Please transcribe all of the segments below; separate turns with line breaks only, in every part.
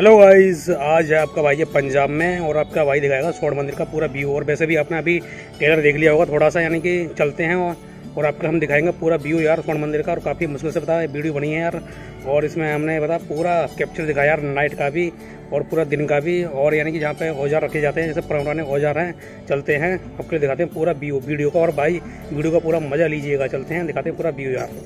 Hello guys, आज है आपका भाई है पंजाब में और आपका भाई दिखाएगा स्वर्ण मंदिर का पूरा व्यू। और वैसे भी आपने अभी ट्रेलर देख लिया होगा थोड़ा सा, यानी कि चलते हैं और आपका हम दिखाएंगे पूरा व्यू यार स्वर्ण मंदिर का। और काफ़ी मुश्किल से पता वीडियो बनी है यार, और इसमें हमने पता पूरा कैप्चर दिखाया यार, नाइट का भी और पूरा दिन का भी। और यानी कि जहाँ पे औजार रखे जाते हैं, जैसे पुराने औजार हैं, चलते हैं आपके लिए दिखाते हैं पूरा व्यू वीडियो का। और भाई वीडियो का पूरा मज़ा लीजिएगा, चलते हैं दिखाते हैं पूरा व्यू यार।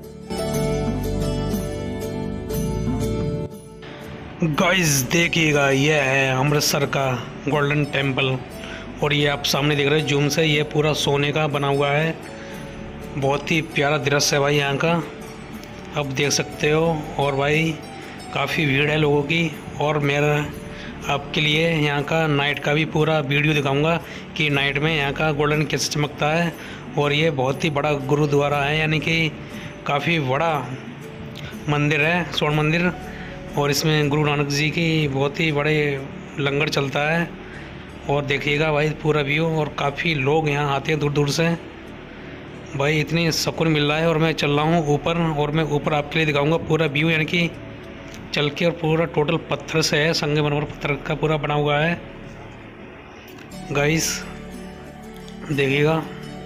गाइस देखिएगा, यह है अमृतसर का गोल्डन टेम्पल। और ये आप सामने देख रहे हैं जूम से, ये पूरा सोने का बना हुआ है। बहुत ही प्यारा दृश्य है भाई यहाँ का, आप देख सकते हो। और भाई काफ़ी भीड़ है लोगों की। और मेरा आपके लिए यहाँ का नाइट का भी पूरा वीडियो दिखाऊंगा कि नाइट में यहाँ का गोल्डन कैसे चमकता है। और ये बहुत ही बड़ा गुरुद्वारा है, यानी कि काफ़ी बड़ा मंदिर है, स्वर्ण मंदिर। और इसमें गुरु नानक जी की बहुत ही बड़े लंगर चलता है। और देखिएगा भाई पूरा व्यू, और काफ़ी लोग यहाँ आते हैं दूर दूर से। भाई इतनी सुकून मिल रहा है। और मैं चल रहा हूँ ऊपर, और मैं ऊपर आपके लिए दिखाऊंगा पूरा व्यू, यानी कि चल के। और पूरा टोटल पत्थर से है, संगमरमर पत्थर का पूरा बना हुआ है। गाइस देखिएगा।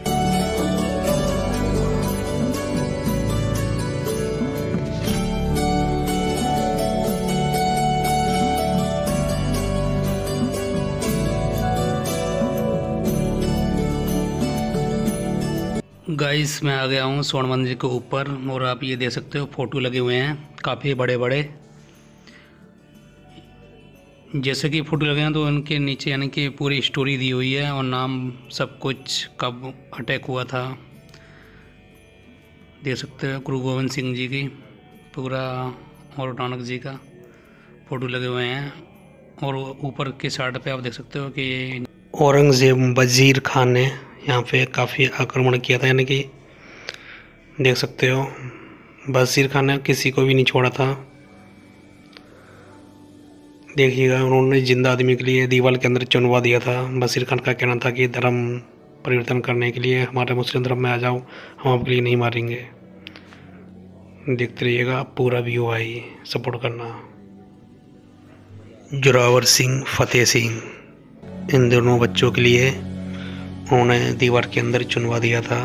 गाइस मैं आ गया हूँ स्वर्ण मंदिर के ऊपर, और आप ये देख सकते हो फोटो लगे हुए हैं काफ़ी बड़े बड़े। जैसे कि फ़ोटो लगे हैं तो उनके नीचे यानी कि पूरी स्टोरी दी हुई है, और नाम सब कुछ, कब अटैक हुआ था। देख सकते हो गुरु गोविंद सिंह जी की पूरा, और नानक जी का फ़ोटो लगे हुए हैं। और ऊपर के साइड पे आप देख सकते हो कि औरंगज़ेब वजीर खान ने यहाँ पे काफ़ी आक्रमण किया था, यानी कि देख सकते हो वजीर खान ने किसी को भी नहीं छोड़ा था। देखिएगा, उन्होंने जिंदा आदमी के लिए दीवार के अंदर चुनवा दिया था। वजीर खान का कहना था कि धर्म परिवर्तन करने के लिए हमारे मुस्लिम धर्म में आ जाओ, हम आपके लिए नहीं मारेंगे। देखते रहिएगा पूरा व्यू भाई, सपोर्ट करना। जोरावर सिंह, फतेह सिंह, इन दोनों बच्चों के लिए उन्होंने दीवार के अंदर चुनवा दिया था।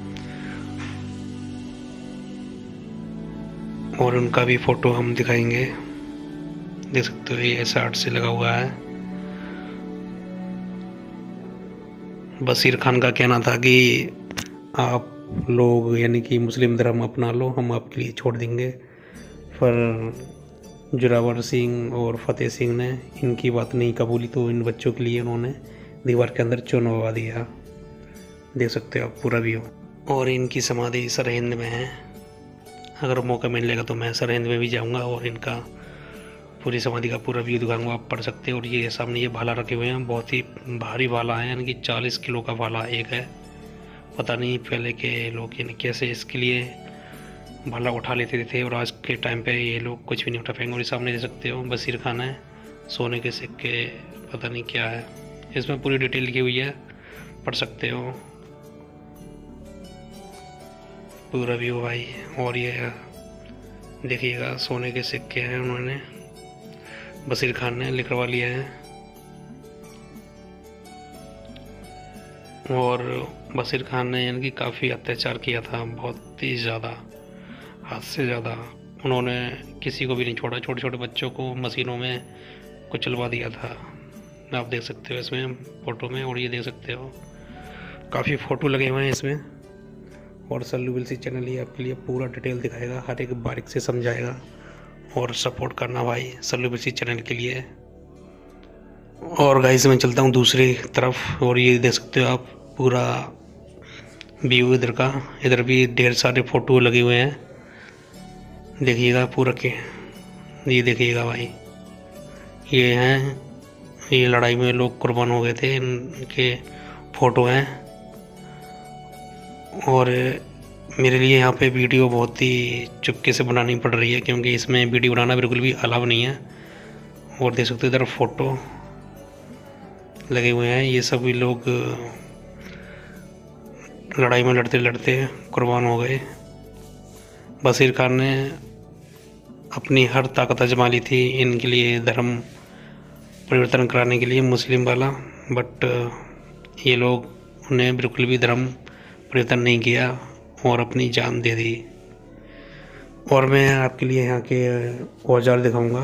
और उनका भी फ़ोटो हम दिखाएंगे। देख सकते हो ये ऐसा आर्ट से लगा हुआ है। वजीर खान का कहना था कि आप लोग यानी कि मुस्लिम धर्म अपना लो, हम आपके लिए छोड़ देंगे। पर जोरावर सिंह और फतेह सिंह ने इनकी बात नहीं कबूली, तो इन बच्चों के लिए उन्होंने दीवार के अंदर चुनवा दिया। देख सकते हो आप पूरा व्यू। और इनकी समाधि सरहिंद में है। अगर मौका मिलेगा तो मैं सरहिंद में भी जाऊंगा और इनका पूरी समाधि का पूरा व्यू दिखाऊंगा, आप पढ़ सकते हैं। और ये सामने ये भाला रखे हुए हैं, बहुत ही भारी भाला है, यानी कि 40 किलो का भाला एक है। पता नहीं पहले के लोग यानी कैसे इसके लिए भाला उठा लेते थे, और आज के टाइम पे ये लोग कुछ भी नहीं उठा पाएंगे। और सामने देख सकते हो वजीर खान है, सोने के सिक्के, पता नहीं क्या है, इसमें पूरी डिटेल लिखी हुई है, पढ़ सकते हो पूरा व्यू भाई। और ये देखिएगा सोने के सिक्के हैं, उन्होंने वजीर खान ने लिखवा लिए हैं। और वजीर खान ने यानी कि काफ़ी अत्याचार किया था, बहुत ही ज़्यादा, हद से ज़्यादा। उन्होंने किसी को भी नहीं छोड़ा, छोटे छोटे बच्चों को मशीनों में कुचलवा दिया था। आप देख सकते हो इसमें फ़ोटो में। और ये देख सकते हो काफ़ी फ़ोटो लगे हुए हैं इसमें। और सल्लू विल्सी चैनल ये आपके लिए पूरा डिटेल दिखाएगा, हर एक बारीक से समझाएगा। और सपोर्ट करना भाई सल्लू विल्सी चैनल के लिए। और गाइस मैं चलता हूँ दूसरी तरफ, और ये देख सकते हो आप पूरा व्यू इधर का। इधर भी ढेर सारे फ़ोटो लगे हुए हैं, देखिएगा पूरा के। ये देखिएगा भाई, ये हैं, ये लड़ाई में लोग कुर्बान हो गए थे, इनके फ़ोटो हैं। और मेरे लिए यहाँ पे वीडियो बहुत ही चुपके से बनानी पड़ रही है, क्योंकि इसमें वीडियो बनाना बिल्कुल भी अलाउ नहीं है। और देख सकते हो इधर फ़ोटो लगे हुए हैं, ये सभी लोग लड़ाई में लड़ते लड़ते कुर्बान हो गए। वजीर खान ने अपनी हर ताकत आजमा ली थी इनके लिए धर्म परिवर्तन कराने के लिए, मुस्लिम वाला, बट ये लोग उन्हें बिल्कुल भी धर्म परिवर्तन नहीं किया और अपनी जान दे दी। और मैं आपके लिए यहाँ के औजार दिखाऊंगा।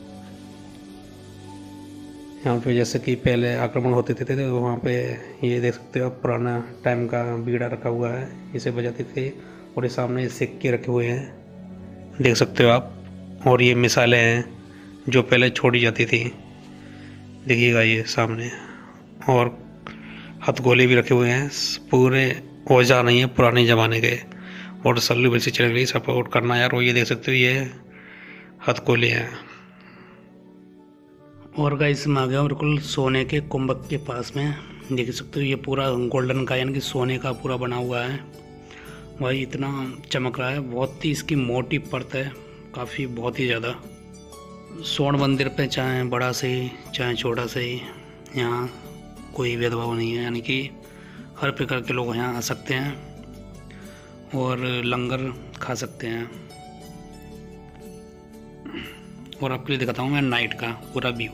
यहाँ पे जैसे कि पहले आक्रमण होते थे तो वहाँ पे ये देख सकते हो आप, पुराना टाइम का बीड़ा रखा हुआ है, इसे बजाते थे। और ये सामने सिक्के रखे हुए हैं, देख सकते हो आप। और ये मिसालें हैं जो पहले छोड़ी जाती थी, देखिएगा ये सामने। और हथगोले भी रखे हुए हैं, पूरे औजार नहीं है, पुराने ज़माने के। और सल्लू वैसे चैनल के लिए सपोर्ट करना यार। और ये देख सकते हो ये हथगोले हैं। और गाइस मैं आ गया बिल्कुल सोने के कुंभक के पास में, देख सकते हो ये पूरा गोल्डन का यानी कि सोने का पूरा बना हुआ है भाई। इतना चमक रहा है, बहुत ही इसकी मोटी परत है, काफ़ी बहुत ही ज़्यादा। स्वर्ण मंदिर पे चाहे बड़ा से ही चाहे छोटा से ही, यहाँ कोई भेदभाव नहीं है, यानी कि हर प्रकार के लोग यहाँ आ सकते हैं और लंगर खा सकते हैं। और आपके लिए दिखाता हूँ मैं नाइट का पूरा व्यू।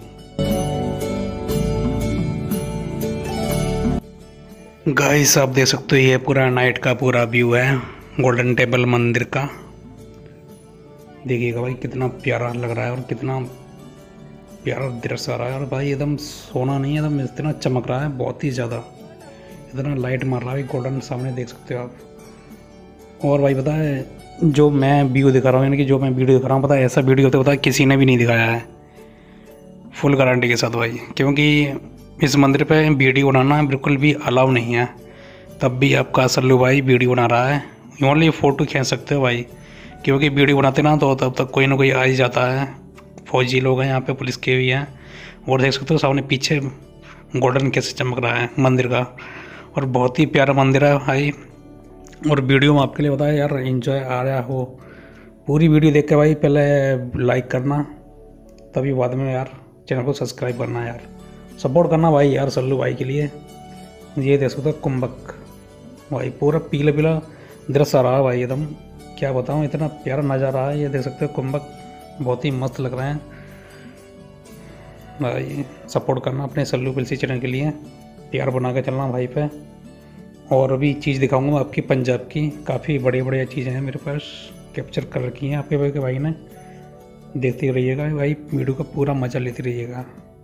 गाइस आप देख सकते हो ये पूरा नाइट का पूरा व्यू है गोल्डन टेम्पल मंदिर का। देखिएगा भाई कितना प्यारा लग रहा है और कितना प्यारा दृश्य आ रहा है। और भाई एकदम सोना नहीं है, एकदम इतना चमक रहा है, बहुत ही ज़्यादा, इतना लाइट मार रहा है गोल्डन, सामने देख सकते हो आप। और भाई पता है जो मैं व्यू दिखा रहा हूँ, यानी कि जो मैं वीडियो दिखा रहा हूँ, पता है ऐसा वीडियो होता है, पता है किसी ने भी नहीं दिखाया है, फुल गारंटी के साथ भाई। क्योंकि इस मंदिर पे वीडियो बनाना बिल्कुल भी अलाउ नहीं है। तब भी आपका सल्लू भाई वीडियो बना रहा है, ओनली फ़ोटो खींच सकते हो भाई। क्योंकि वीडियो बनाते ना तो तब तक कोई ना कोई आ ही जाता है। फौजी लोग हैं यहाँ पे, पुलिस के भी हैं। और देख सकते हो सामने पीछे गोल्डन कैसे चमक रहा है मंदिर का। और बहुत ही प्यारा मंदिर है भाई। और वीडियो में आपके लिए बताया यार, एंजॉय आ रहा हो पूरी वीडियो देख के भाई, पहले लाइक करना, तभी बाद में यार चैनल को सब्सक्राइब करना यार, सपोर्ट करना भाई यार सल्लू भाई के लिए। ये देख सकते हो कुंभक भाई, पूरा पीला पीला दृश्य आ रहा है भाई, एकदम क्या बताऊँ, इतना प्यारा नज़ारा है। ये देख सकते हो कुंभक, बहुत ही मस्त लग रहे हैं भाई। सपोर्ट करना अपने सल्लू पिलसी चैनल के लिए, प्यार बना के चलना भाई पे। और अभी चीज़ दिखाऊंगा मैं आपकी पंजाब की, काफ़ी बड़ी बढ़िया चीज़ें हैं मेरे पास, कैप्चर कर रखी हैं आपके भाई ने। देखते रहिएगा भाई, वीडियो का पूरा मज़ा लेते रहिएगा।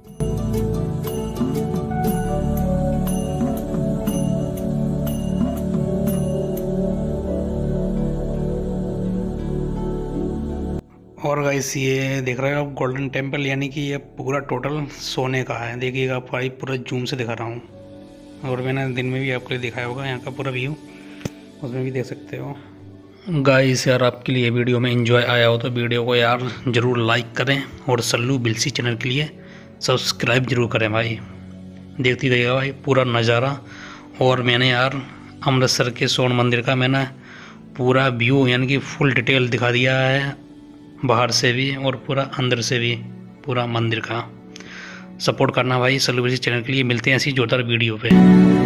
और गाइस ये देख रहे हो आप गोल्डन टेम्पल, यानी कि ये पूरा टोटल सोने का है। देखिएगा भाई पूरा जूम से दिखा रहा हूँ। और मैंने दिन में भी आपके लिए दिखाया होगा यहाँ का पूरा व्यू, उसमें भी देख सकते हो। गाइस यार आपके लिए वीडियो में एंजॉय आया हो तो वीडियो को यार ज़रूर लाइक करें और सल्लू बिलसी चैनल के लिए सब्सक्राइब जरूर करें भाई। देखती रहिएगा भाई पूरा नज़ारा। और मैंने यार अमृतसर के स्वर्ण मंदिर का मैंने पूरा व्यू यानी कि फुल डिटेल दिखा दिया है, बाहर से भी और पूरा अंदर से भी, पूरा मंदिर का। सपोर्ट करना भाई सल्लू बिलसी चैनल के लिए। मिलते हैं ऐसी जोरदार वीडियो पे।